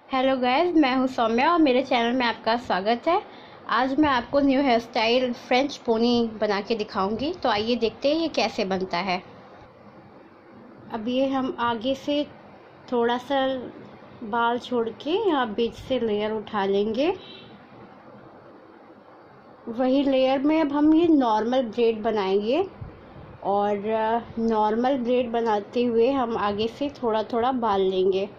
Hello guys, मैं हूं सौम्या और मेरे चैनल में आपका स्वागत है। आज मैं आपको new hair style French pony बना के दिखाऊंगी। तो आइए देखते हैं ये कैसे बनता है। अब ये हम आगे से थोड़ा सा बाल छोड़ के यहाँ बीच से लेयर उठा लेंगे। वही लेयर में अब हम ये नॉर्मल ब्रेड बनाएंगे और नॉर्मल ब्रेड बनाते हुए हम आगे से थोड़ा थोड़ा बाल लेंगे।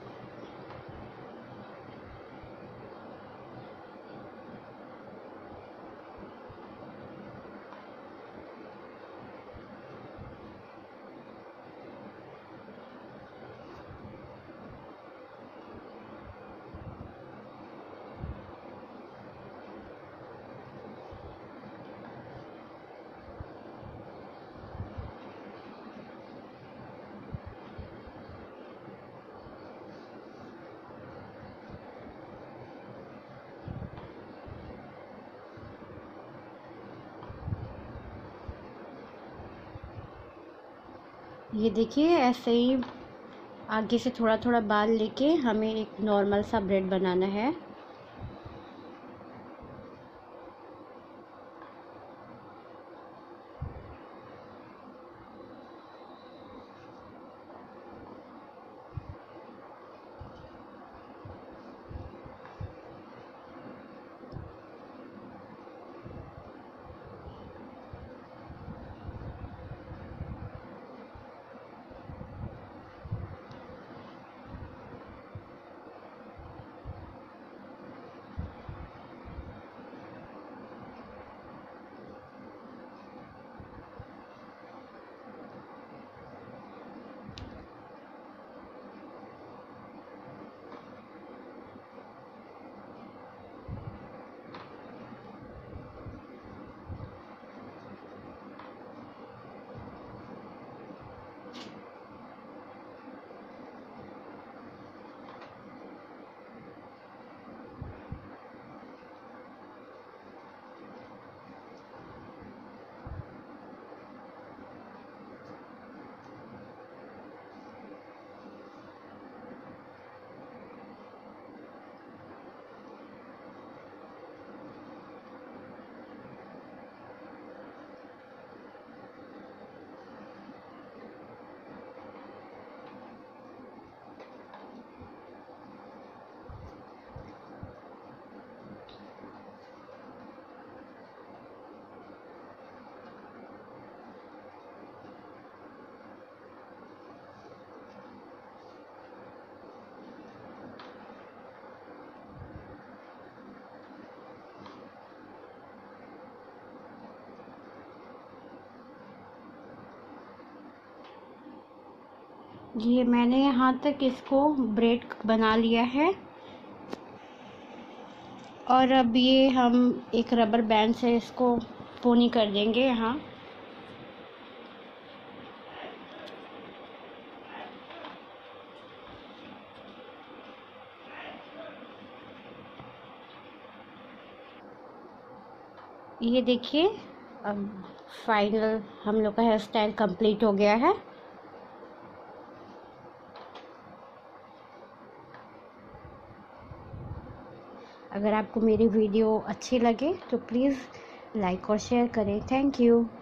ये देखिए, ऐसे ही आगे से थोड़ा थोड़ा बाल लेके हमें एक नॉर्मल सा ब्रेड बनाना है। ये मैंने यहाँ तक इसको ब्रेड बना लिया है और अब ये हम एक रबर बैंड से इसको पोनी कर देंगे यहाँ। ये देखिए, अब फाइनल हम लोग का हेयर स्टाइल कंप्लीट हो गया है। अगर आपको मेरी वीडियो अच्छी लगे तो प्लीज़ लाइक और शेयर करें। Thank you.